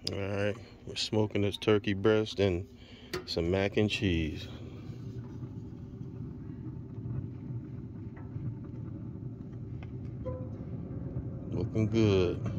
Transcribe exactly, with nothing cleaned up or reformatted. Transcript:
All right, we're smoking this turkey breast and some mac and cheese. Looking good.